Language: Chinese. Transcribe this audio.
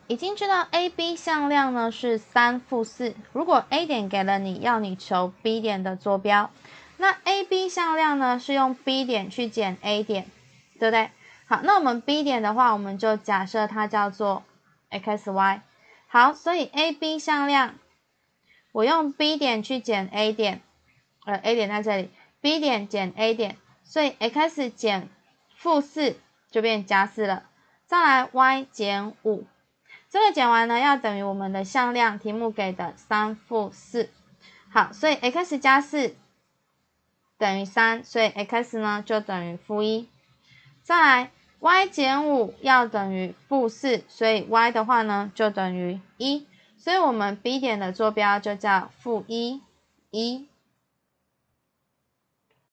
已经知道 A、B 向量呢是3、负4。如果 A 点给了你，要你求 B 点的坐标，那 A、B 向量呢是用 B 点去减 A 点，对不对？好，那我们 B 点的话，我们就假设它叫做 XY。好，所以 A、B 向量，我用 B 点去减 A 点，A 点在这里 ，B 点减 A 点，所以 X 减负4就变加4了。再来 Y 减5。这个减完呢，要等于我们的向量，题目给的3、负4。好，所以 x 加4等于3，所以 x 呢就等于负1。再来 y 减5要等于负4，所以 y 的话呢就等于1。所以我们 B 点的坐标就叫负1、1。